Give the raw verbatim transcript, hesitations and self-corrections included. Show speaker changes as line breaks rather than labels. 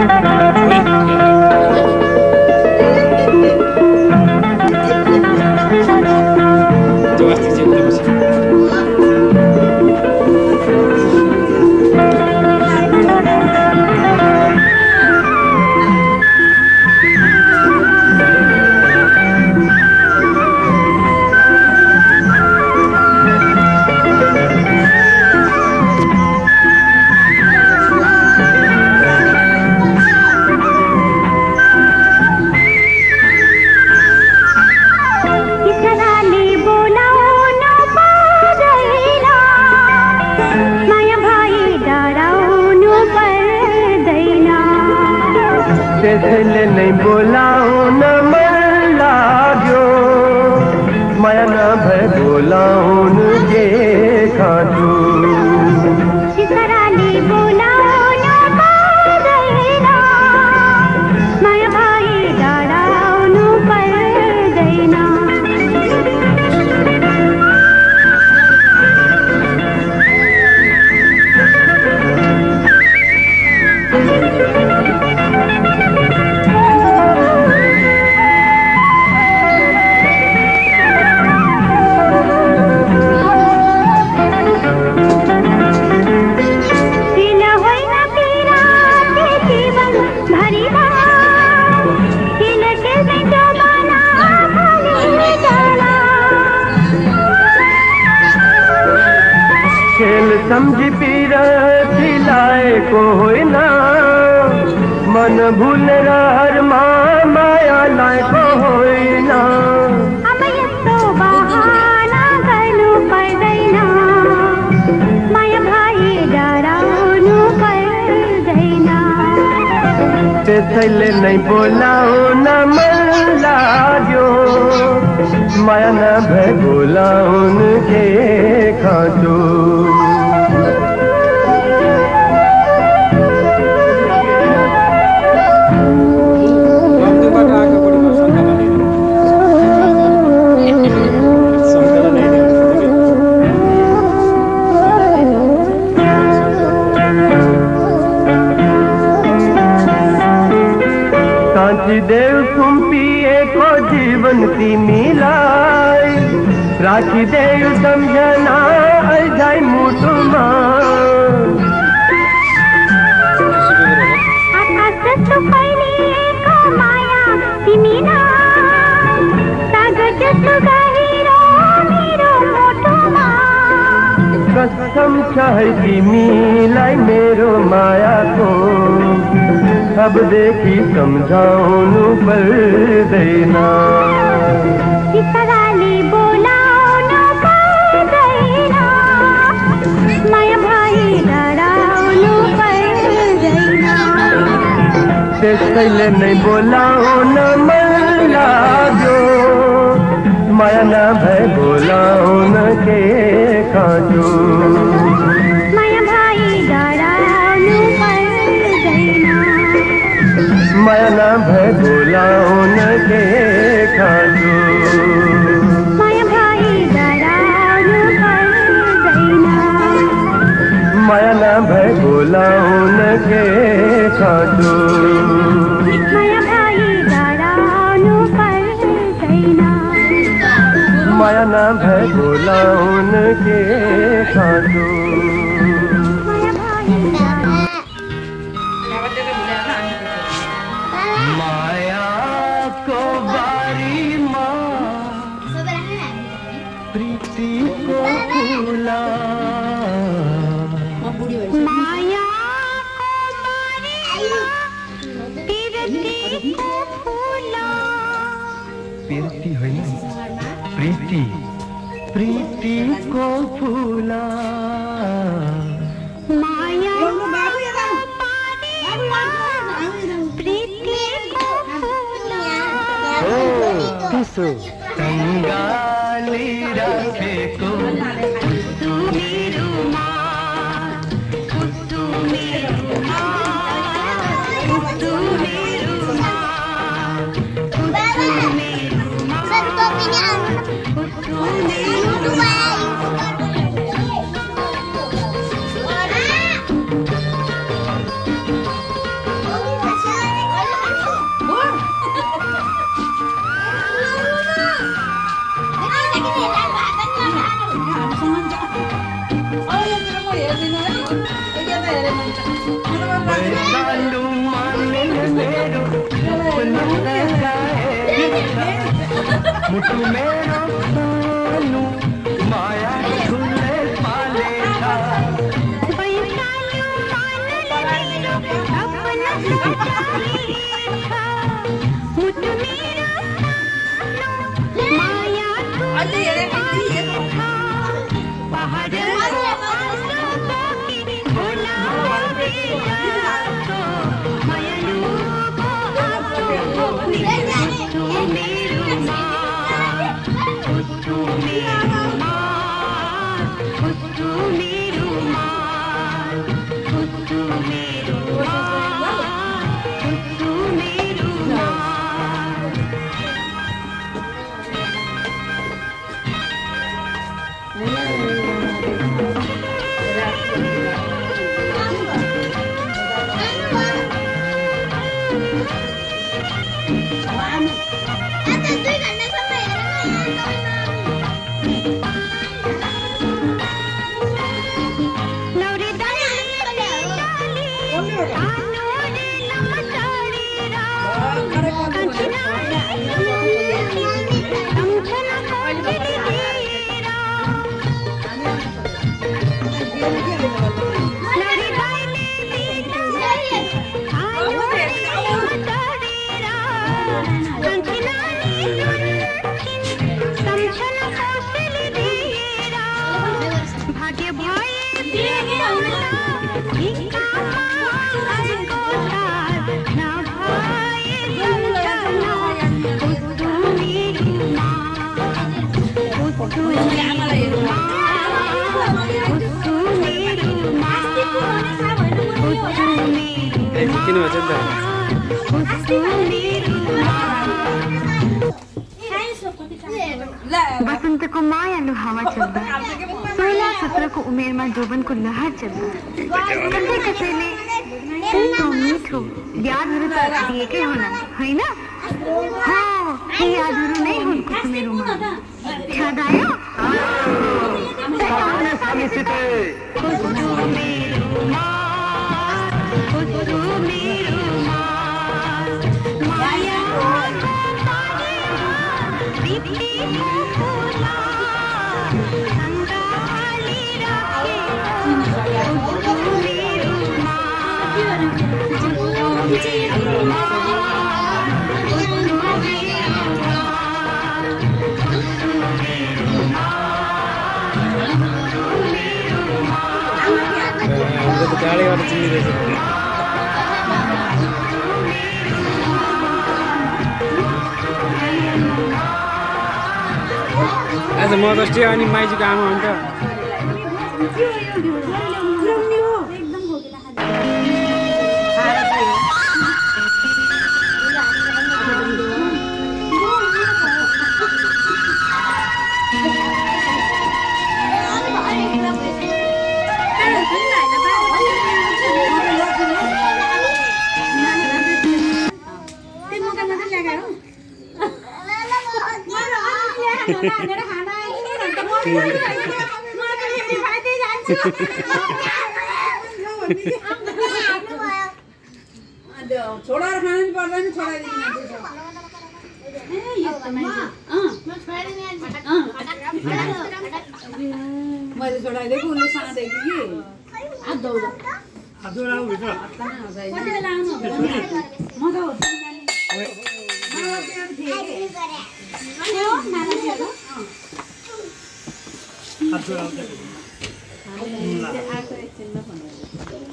त्यसैले नै बोलाऊ न मन लाग्यो माया नभए बोलाउनु के खाँचो
शिखराले बोलाउन पर्दैन माया भए डराउनु पर्दैन
सम्झी पीर खिलाएको होइन मन भुलेर हरमा माया लाएको होइन
अब यस्तो बहाना गर्नु पर्दैन माया भए डराउनु पर्दैन
त्यसैले नै बोलाउन मन लाग्यो माया नभए बोलाउनु के खाँचो देव सुम्पिएको जीवन तिमीलाई राखिदेऊ सम्झना अझै मुटुमा
आकाश जस्तो फैलिएको माया तिमीलाई सागर जस्तो गहिरो मेरो मुटुमा
कसम छ है तिमीलाई मेरो मायाको अबदेखि सम्झाउनु पर्दैन
शिखराले बोलाउन पर्दैन माया भए डराउनु पर्दैन
त्यसैले नै बोलाउन मन लाग्यो माया नभए बोलाउन के खाँचो माया नभए बोलाउन के खाँचो
माया भए डराउनु पर्दैन
माया नभए बोलाउन के खाँचो
माया भए डराउनु पर्दैन
माया नभए बोलाउन के खाँचो मायाको बारीमा प्रीतिको फुला
मायाको बारीमा प्रीतिको फुला
प्रीति होइन प्रीति प्रीतिको फुला त्यसो तङ्गाली राखेको मुटु मेरो सानो माया ठुलै पालेका
मुटु मेरो माया पहाड
किन भन्छ नि
बसन्तको मायालु हावा चल्दा सोह्र सत्रको उमेरमा जोबनको लहर चल्दा कसै कसैले यस्तो मिठो यादहरू त दिएकै होला होइन? ती यादहरू नै हुन् कुसुमेरुमा याद आयो?
गाडीबाट चिनिरहेछ आज म जस्तै अनि माइजीको आमा हो नि त
छोड़ा खाना नहीं पड़ रहा है छोड़ा नहीं मैं छोड़ा दे फूल साथ देगी आ दो आ दो लाओ बेटा मजा लाओ मजा होता है अरे नाना जी हां आ दो लाओ आ तो एक चिन्ह बना